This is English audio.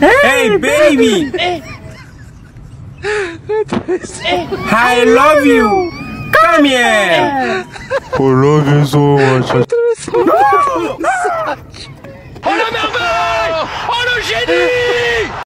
Hey, baby! I love you! Come here! I love you so much. No! Oh la merveille! Oh le génie!